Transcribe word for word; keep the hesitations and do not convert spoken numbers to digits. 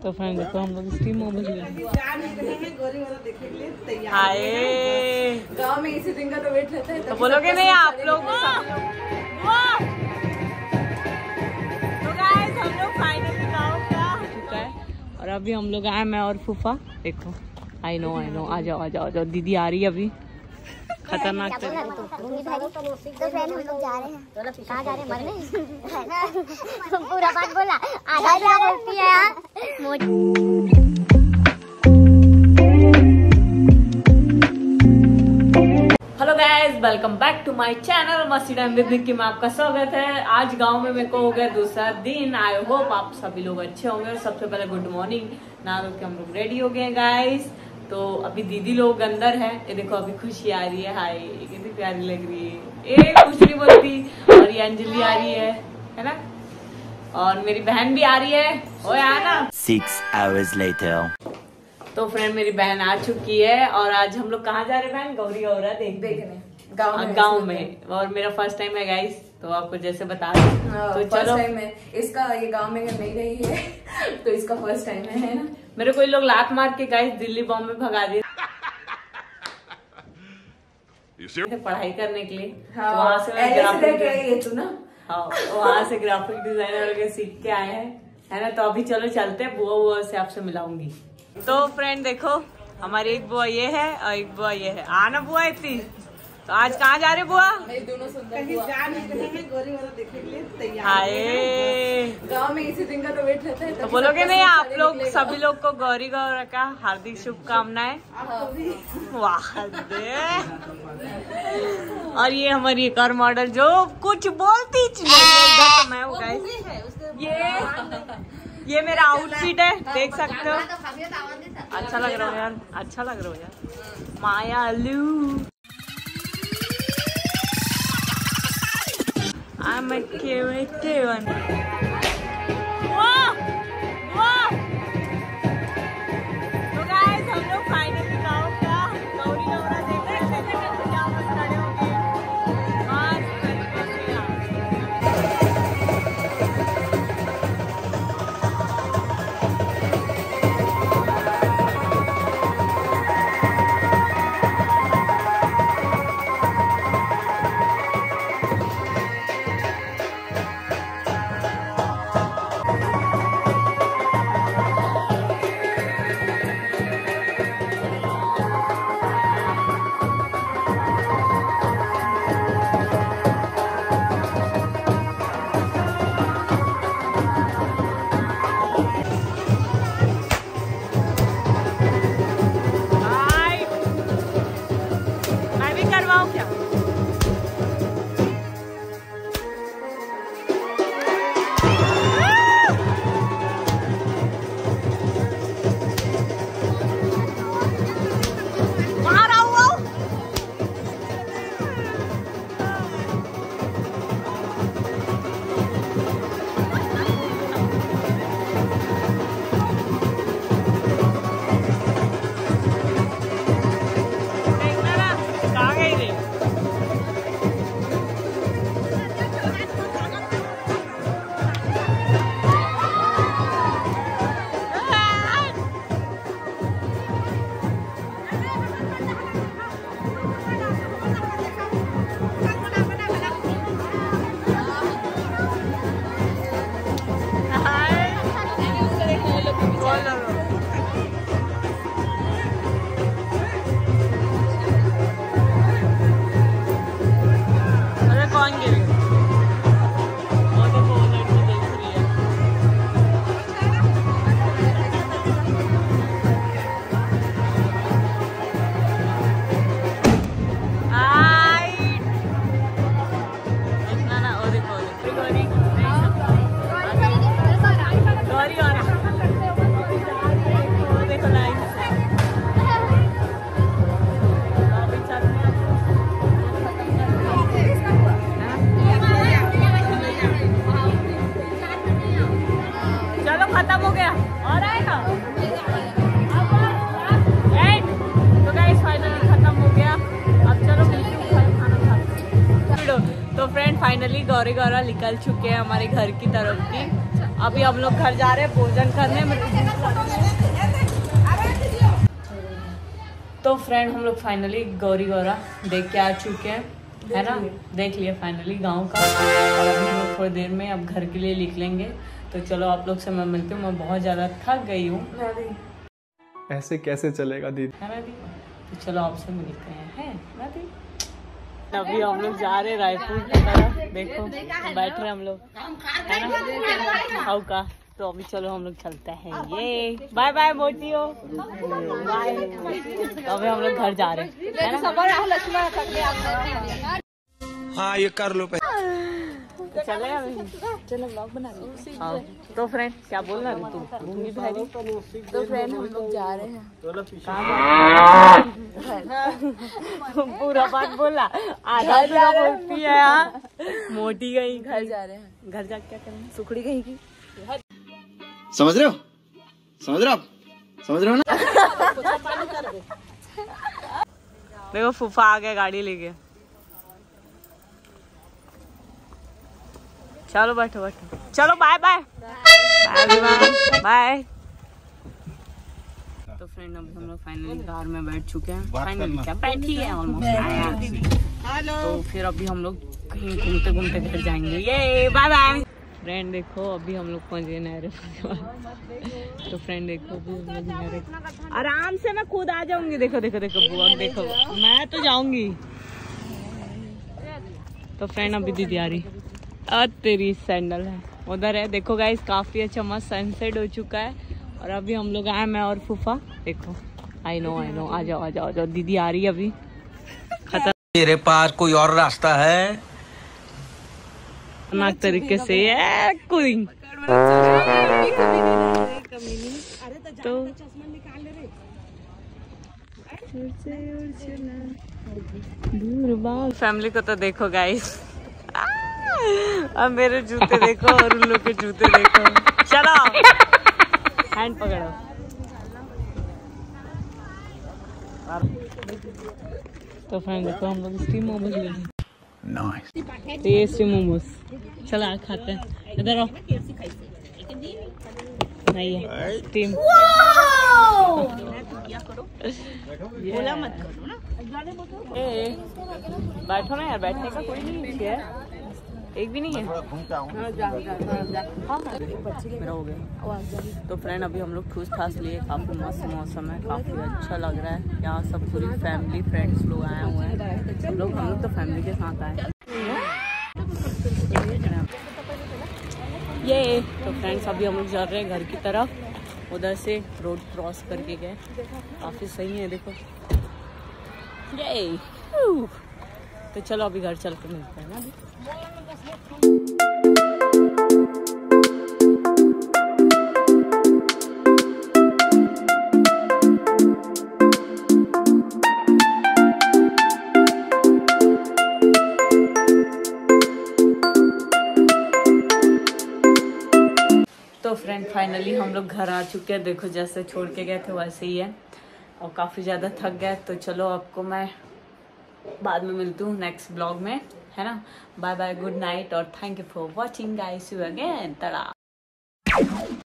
तो फ्रेंड देखो हम लोग स्टीम मोमोज ले आए। गाँव में इसी दिन का तो वेट रहता है। तो बोलोगे नहीं आप लोग? तो गाइस हम लोग फाइनली गाँव का हो चुका है और अभी हम लोग आए, मैं और फूफा। देखो आई नो आई नो, आ जाओ आ जाओ आ जाओ, दीदी आ रही है अभी। खतरनाक तो फ्रेंड हम लोग जा रहे हैं। कहाँ जा रहे हैं? मरने। पूरा बात बोला, आधा क्या बोलती है यार। Hello guys, welcome back to my channel Masti time with Nikki में आपका स्वागत है। आज गांव में मेरे को हो गया दूसरा दिन। आई होप आप सभी लोग अच्छे होंगे। सबसे पहले गुड मॉर्निंग। ना तो हम लोग रेडी हो गए गाइस। तो अभी दीदी लोग अंदर है। ये देखो अभी खुशी आ रही है, हाय कितनी प्यारी लग रही है। ए कुछ नहीं बोलती। और ये अंजलि आ रही है, है ना। और मेरी बहन भी आ रही है। ओए आना। Six hours later. तो फ्रेंड मेरी बहन आ चुकी है और आज हम लोग कहाँ जा रहे हैं बहन? गौरी गौरा देख देखने गाँव में। गाँव में। और मेरा फर्स्ट टाइम है गाइस, तो आपको जैसे बता दें। तो चलो टाइम है इसका, ये गांव में नहीं रही है तो इसका फर्स्ट टाइम है, है ना। मेरे कोई लोग लात मार के गाइस दिल्ली बॉम्बे भगा दिए पढ़ाई करने के लिए। हाँ, तो वहाँ से मैं ग्राफिक तू ना हाँ वहाँ से ग्राफिक डिजाइनर वगैरह सीख के आए हैं, है ना। तो अभी चलो चलते हैं, बुआ बुआ से आपसे मिलाऊंगी। तो फ्रेंड देखो हमारी एक बुआ ये है और एक बुआ ये है। आना बुआ इतनी। तो आज कहाँ जा रहे बुआ? दोनों सुंदर बुआ गोरी वाला देखने के लिए तैयार। हाय गाँव में इसी दिन का तो वेट रहता है। तो बोलोगे नहीं आप लोग? सभी लोग को गौरी गौरा का हार्दिक शुभकामनाएं। वाह दे। और ये हमारी एक और मॉडल जो कुछ बोलती नहीं, मैं हूँ गाइस। ये ये मेरा आउटफिट है, देख सकते हो। अच्छा लग रहा हो यार, अच्छा लग रहा हो यार। मायालू I'm a cute one. वाह वाह। तो गाइस हम लोग फाइनली गाँव का गौरी गौरा देख रहे हैं। क्या मस्त खड़े हो गए मस्त तरीके से यार। फाइनली गौरी गौरा निकल चुके हैं हमारे घर की तरफ की। अभी हम लोग घर जा रहे हैं भोजन करने में। तो फ्रेंड हम लोग फाइनली गौरी गौरा देख के आ चुके हैं, है ना, देख लिया फाइनली गांव का। और अभी हम लोग थोड़ी देर में अब घर के लिए निकलेंगे। तो चलो आप लोग से मैं मिलती हूँ, मैं बहुत ज़्यादा थक गई हूँ। ऐसे कैसे चलेगा दीदी, है ना दी? तो चलो आपसे मिलते हैं, है ना दी? अभी हम लोग जा रहे हैं रायपुर की तरफ। देखो बैठ रहे हम लोग, है ना, हाउ का। तो अभी चलो हम लोग चलते हैं। ये बाय बाय मोटी हो, बाय। तो अभी हम लोग घर जा रहे हैं, है ना। हाँ ये कर लो पहले। तो चले अभी, चलो ब्लॉग बना रहे। हाँ तो फ्रेंड क्या बोल रहा है तू? घूंगी बहरी। तो फ्रेंड हम लोग जा रहे हैं। पूरा बात बोला, आधा पूरा बोलती है यार। मोटी गई, घर जा रहे हैं। घर जाके क्या करेंगे? सुखड़ी कहीं की। समझ रहे हो, समझ रहे हो आप, समझ रहे हो ना। देखो फूफा आ गया गाड़ी लेके। चलो बैठो बैठो, चलो बाय बाय बाय बाय। तो फ्रेंड अभी हम लोग फाइनली कार में बैठ चुके हैं। फाइनली क्या बैठी है, ऑलमोस्ट। तो फिर अभी हम लोग कहीं घूमते घूमते घर जाएंगे। ये बाय बाय। फ्रेंड देखो अभी हम लोग पहुंच गए नहरे। तो फ्रेंड देखो अभी हम लोग नहरे, आराम से मैं खुद आ जाऊंगी। देखो देखो देखो बुआ, देखो मैं तो जाऊंगी। तो फ्रेंड अभी दीदी आ रही। अ तेरी सैंडल है उधर है। देखो गाइस काफी अच्छा मस्त सनसेट हो चुका है। और अभी हम लोग आए, मैं और फूफा। देखो आई नो आई नो, आ जाओ आ जाओ आ जाओ। दीदी आ रही है अभी। खतर मेरे पास कोई और रास्ता है? खतरनाक तरीके से है कुलिंग। तो फैमिली को तो देखो गाइस, अब मेरे जूते देखो और उन लोग के जूते देखो। चलो हैंड पकड़ो। तो फ्रेंड देखो हम लोग स्टीम मोमोज ले लें। नाइस। ये स्टीम मोमोज चलो आज खाते हैं। इधर आओ। नहीं है स्टीम। बोला मत करो ना। ए बैठो ना यार, बैठने का कोई नहीं है, एक भी नहीं है। हाँ मेरा हो गया। तो फ्रेंड अभी हम लोग ठूस ठास लिए। काफ़ी मस्त मौसम है, काफ़ी अच्छा लग रहा है। यहाँ सब पूरी फैमिली फ्रेंड्स लोग आए हुए हैं। हम लोग हम लोग तो फैमिली के साथ आए ये। तो फ्रेंड्स अभी हम लोग जा रहे हैं घर की तरफ। उधर से रोड क्रॉस करके गए, काफ़ी सही है देखो ये। तो चलो अभी घर चल के मिलते हैं ना अभी। तो फ्रेंड फाइनली हम लोग घर आ चुके हैं। देखो जैसे छोड़ के गए थे वैसे ही है, और काफ़ी ज़्यादा थक गए। तो चलो आपको मैं बाद में मिलती हूँ नेक्स्ट ब्लॉग में, है ना। बाय बाय, गुड नाइट और thank you for watching guys. You again, तड़ा।